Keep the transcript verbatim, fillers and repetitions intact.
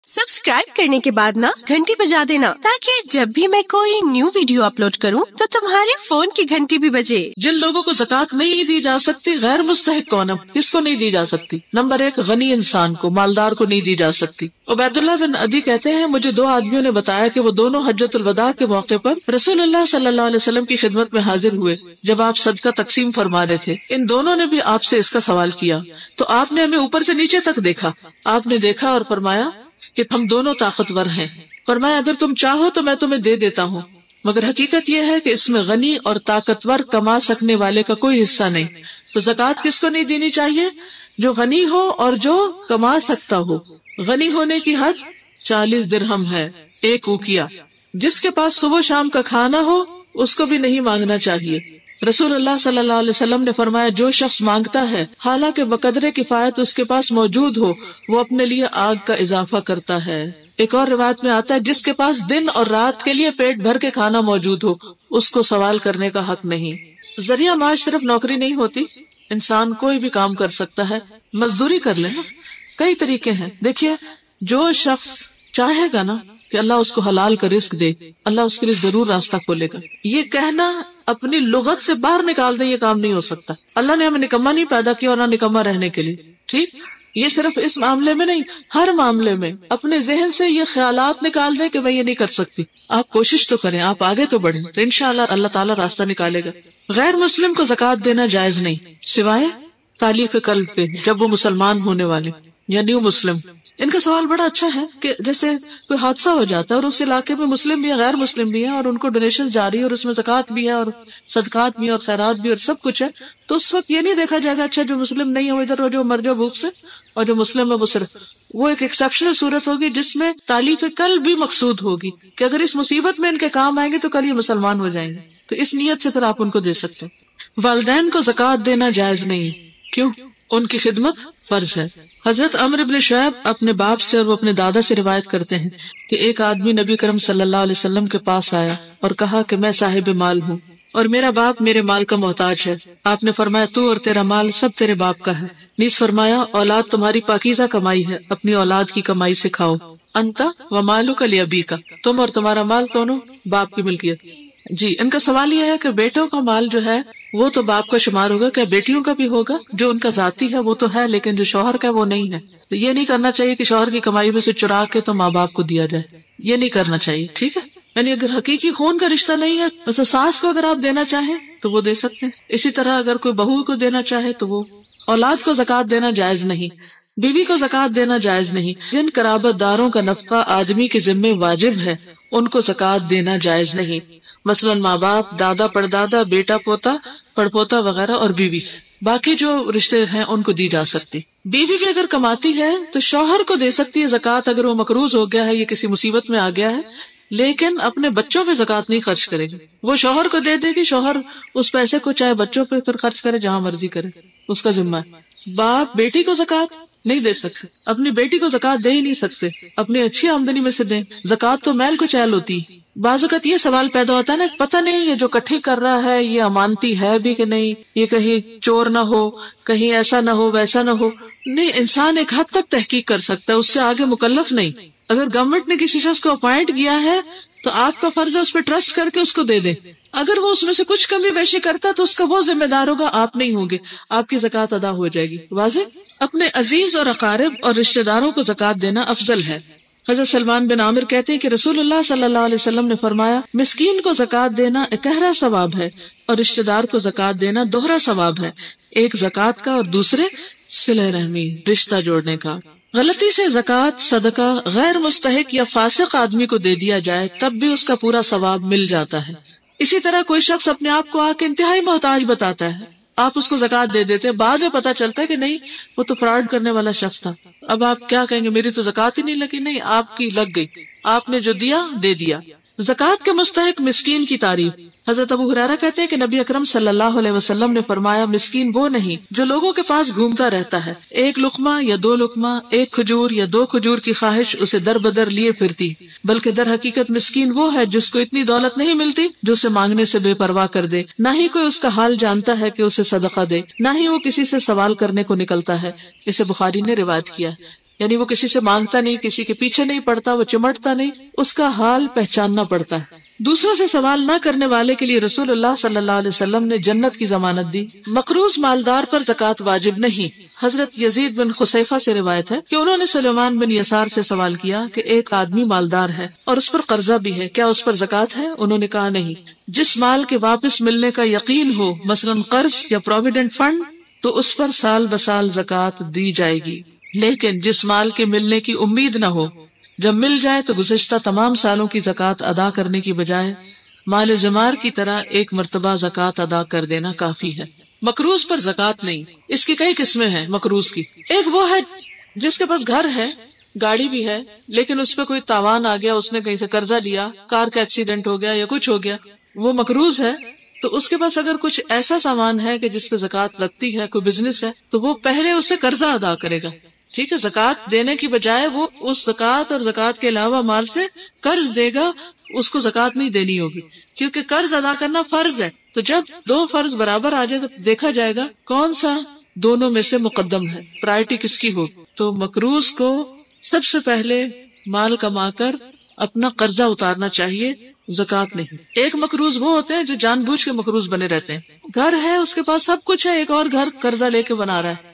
Subscribe करने के बाद ना घंटी बजा देना, ताकि जब भी मैं कोई न्यू वीडियो अपलोड करूं तो तुम्हारे फोन की घंटी भी बजे। जिन लोगों को ज़कात नहीं दी जा सकती, गैर मुस्तहिक कौन है? किसको नहीं दी जा सकती? नंबर एक, गनी इंसान को, मालदार को नहीं दी जा सकती। उबैदुल्लाह बिन अदी कहते हैं, मुझे दो आदमियों ने बताया कि वो दोनों हज्जतुल वदा के मौके पर रसूलुल्लाह सल्लल्लाहु अलैहि वसल्लम की खिदमत में हाजिर हुए जब आप सदका तकसीम फरमा रहे थे। इन दोनों ने भी आपसे इसका सवाल किया तो आपने हमें ऊपर से नीचे तक देखा। आपने देखा और फरमाया कि हम दोनों ताकतवर हैं। फरमाया, अगर तुम चाहो तो मैं तुम्हें दे देता हूँ, मगर हकीकत यह है कि इसमें गनी और ताकतवर कमा सकने वाले का कोई हिस्सा नहीं। तो ज़कात किसको नहीं देनी चाहिए? जो गनी हो और जो कमा सकता हो। गनी होने की हद चालीस दिरहम है, एक उकिया। जिसके पास सुबह शाम का खाना हो उसको भी नहीं मांगना चाहिए। रसूलुल्लाह सल्लल्लाहु अलैहि वसल्लम ने फरमाया, जो शख्स मांगता है हालांकि बकदरे किफायत उसके पास मौजूद हो, वो अपने लिए आग का इजाफा करता है। एक और रिवायत में आता है, जिसके पास दिन और रात के लिए पेट भर के खाना मौजूद हो उसको सवाल करने का हक नहीं। जरिया माश सिर्फ नौकरी नहीं होती, इंसान कोई भी काम कर सकता है, मजदूरी कर लेना। कई तरीके हैं। देखिए, जो शख्स चाहेगा ना कि अल्लाह उसको हलाल का रिस्क दे, अल्लाह उसके लिए जरूर रास्ता खोलेगा। ये कहना अपनी लुगत से बाहर निकाल दे, ये काम नहीं हो सकता। अल्लाह ने हमें निकम्मा नहीं पैदा किया और ना निकम्मा रहने के लिए। ठीक, ये सिर्फ इस मामले में नहीं, हर मामले में अपने जहन से ये ख्यालात निकाल दे कि मैं ये नहीं कर सकती। आप कोशिश तो करें, आप आगे तो बढ़ें, तो इंशाअल्लाह अल्लाह ताला रास्ता निकालेगा। गैर मुस्लिम को ज़कात देना जायज नहीं, सिवाय तालीफ कल्ब पे, जब वो मुसलमान होने वाले या न्यू मुस्लिम। इनका सवाल बड़ा अच्छा है कि जैसे कोई हादसा हो जाता है और उस इलाके में मुस्लिम भी है, गैर मुस्लिम भी है, और उनको डोनेशन जारी है और उसमें ज़कात भी है और सदकात भी और खैरात भी और सब कुछ है, तो उस वक्त ये नहीं देखा जाएगा अच्छा जो मुस्लिम नहीं है वो इधर, जो मर जाओ भूख से, और जो मुस्लिम है वो सिर्फ। वो एक एक्सेप्शनल सूरत होगी जिसमें तालीफ कल्ब भी मकसूद होगी कि अगर इस मुसीबत में इनके काम आएंगे तो कल ये मुसलमान हो जाएंगे। तो इस नीयत से फिर आप उनको दे सकते हैं। वालिदैन को ज़कात देना जायज नहीं, क्यों? उनकी खिदमत फर्ज है। हजरत अम्र इब्न शुऐब अपने बाप से और वो अपने दादा से रिवायत करते हैं कि एक आदमी नबी करम सल्लल्लाहु अलैहि वसल्लम के पास आया और कहा कि मैं साहिब माल हूँ और मेरा बाप मेरे माल का मोहताज है। आपने फरमाया, तू और तेरा माल सब तेरे बाप का है। नीस फरमाया, औलाद तुम्हारी पाकीज़ा कमाई है, अपनी औलाद की कमाई से खाओ। अंता व मालुका लिअबीका, तुम और तुम्हारा माल दोनों बाप की मिल्कियत। जी, इनका सवाल यह है कि बेटों का माल जो है वो तो बाप का शुमार होगा, क्या बेटियों का भी होगा? जो उनका जाती है वो तो है, लेकिन जो शौहर का है वो नहीं है। तो ये नहीं करना चाहिए कि शौहर की कमाई में से चुरा के तो माँ बाप को दिया जाए, ये नहीं करना चाहिए। ठीक है, यानी अगर हकीकी खून का रिश्ता नहीं है, वैसे सास को अगर आप देना चाहें तो वो दे सकते हैं। इसी तरह अगर कोई बहू को देना चाहे तो वो। औलाद को ज़कात देना जायज नहीं, बीवी को ज़कात देना जायज नहीं। जिन कराबतदारों का नफका आदमी के जिम्मे वाजिब है उनको ज़कात देना जायज नहीं, मसलन माँ बाप, दादा परदादा, बेटा पोता, पड़पोता वगैरह, और बीवी। बाकी जो रिश्ते हैं उनको दी जा सकती। बीवी भी अगर कमाती है तो शौहर को दे सकती है ज़कात, अगर वो मकरूज हो गया है, ये किसी मुसीबत में आ गया है, लेकिन अपने बच्चों पे ज़कात नहीं खर्च करेगी। वो शौहर को दे देगी, शौहर उस पैसे को चाहे बच्चों पे फिर खर्च करे, जहाँ मर्जी करे, उसका जिम्मा है। बाप बेटी को ज़कात नहीं दे सकते, अपनी बेटी को ज़कात दे ही नहीं सकते, अपनी अच्छी आमदनी में से दें। ज़कात तो मैल को चैल होती है। बाज़ वक़्त ये सवाल पैदा होता है ना, पता नहीं ये जो इकट्ठी कर रहा है ये अमानती है भी कि नहीं, ये कहीं चोर ना हो, कहीं ऐसा ना हो, वैसा ना हो। नहीं, इंसान एक हद तक तहकीक कर सकता है, उससे आगे मुकल्लफ नहीं। अगर गवर्नमेंट ने किसी शख्स को अपॉइंट किया है तो आपका फर्ज है उस पर ट्रस्ट करके उसको दे दे। अगर वो उसमें से कुछ कमी बेशी करता तो उसका वो जिम्मेदार होगा, आप नहीं होंगे, आपकी ज़कात अदा हो जाएगी। वाज़ेह? अपने अजीज और अकारिब और रिश्तेदारों को ज़कात देना अफजल है। हज़रत सलमान बिन आमिर कहते हैं कि रसूलुल्लाह सल्लल्लाहु अलैहि वसल्लम ने फरमाया, मिस्कीन को ज़कात देना इकहरा सवाब है और रिश्तेदार को ज़कात देना दोहरा सवाब है, एक ज़कात का और दूसरे सिले रहमी, रिश्ता जोड़ने का। गलती से ज़कात सदका गैर मुस्तहिक या फासिक आदमी को दे दिया जाए तब भी उसका पूरा सवाब मिल जाता है। इसी तरह कोई शख्स अपने आप को आके इंतहाई मोहताज बताता है, आप उसको ज़कात दे देते हैं, बाद में पता चलता है कि नहीं वो तो फ्रॉड करने वाला शख्स था। अब आप क्या कहेंगे, मेरी तो ज़कात ही नहीं लगी? नहीं, आपकी लग गई, आपने जो दिया दे दिया। ज़कात के मुस्तहिक मिस्कीन की तारीफ। हज़रत अबू हुरैरा कहते हैं कि नबी अकरम सल्लल्लाहु अलैहि वसल्लम ने फरमाया, मिस्कीन वो नहीं जो लोगों के पास घूमता रहता है, एक लुकमा या दो लुकमा, एक खजूर या दो खजूर की ख्वाहिश उसे दर बदर लिए फिरती, बल्कि दर हकीकत मिस्कीन वो है जिसको इतनी दौलत नहीं मिलती जो उसे मांगने से बेपरवाह कर दे, न ही कोई उसका हाल जानता है कि उसे सदका दे, न ही वो किसी से सवाल करने को निकलता है। इसे बुखारी ने रिवायत किया। یعنی وہ کسی سے مانگتا نہیں، کسی کے پیچھے نہیں پڑتا، وہ چمٹتا نہیں، اس کا حال پہچاننا پڑتا ہے۔ دوسروں سے سوال نہ کرنے والے کے لیے رسول اللہ صلی اللہ علیہ وسلم نے جنت کی ضمانت دی۔ مقروض مالدار پر زکوٰۃ واجب نہیں۔ حضرت یزید بن خصیفہ سے روایت ہے کہ انہوں نے سلیمان بن یسار سے سوال کیا کہ ایک آدمی مالدار ہے اور اس پر قرضہ بھی ہے، کیا اس پر زکوٰۃ ہے؟ انہوں نے کہا نہیں۔ جس مال کے واپس ملنے کا یقین ہو، مثلا قرض یا پروویڈنٹ فنڈ، تو اس پر سال بسال زکوٰۃ دی جائے گی، لیکن جس مال کے ملنے کی امید نہ ہو، جب مل جائے تو گزشتہ تمام سالوں کی زکوٰۃ ادا کرنے کی بجائے مال زمار کی طرح ایک مرتبہ زکوٰۃ ادا کر دینا کافی ہے۔ مقروض پر زکوٰۃ نہیں۔ اس کی کئی قسمیں ہیں مقروض کی۔ ایک وہ ہے جس کے پاس گھر ہے، گاڑی بھی ہے، لیکن اس پہ کوئی تاوان آ گیا، اس نے کہیں سے قرضہ لیا، کار کا ایکسیڈنٹ ہو گیا یا کچھ ہو گیا، وہ مقروض ہے۔ تو اس کے پاس اگر کچھ ایسا سامان ہے کہ جس پہ زکوٰۃ لگتی ہے، کوئی بزنس ہے، تو وہ پہلے اسے قرضہ ادا کرے گا، ٹھیک ہے، زکوٰۃ دینے کی بجائے وہ اس زکوٰۃ اور زکوٰۃ کے علاوہ مال سے قرض دے گا، اس کو زکوٰۃ نہیں دینی ہوگی، کیونکہ قرض ادا کرنا فرض ہے۔ تو جب دو فرض برابر آ جائے تو دیکھا جائے گا کون سا دونوں میں سے مقدم ہے، پرائرٹی کس کی ہو۔ تو مقروض کو سب سے پہلے مال کما کر اپنا قرضہ اتارنا چاہیے، زکوٰۃ نہیں۔ ایک مقروض وہ ہوتے ہیں جو جان بوجھ کے مقروض بنے رہتے ہیں، گھر ہے، اس کے پاس سب کچھ ہے، ایک اور گھر قرضہ لے کے بنا رہا ہے،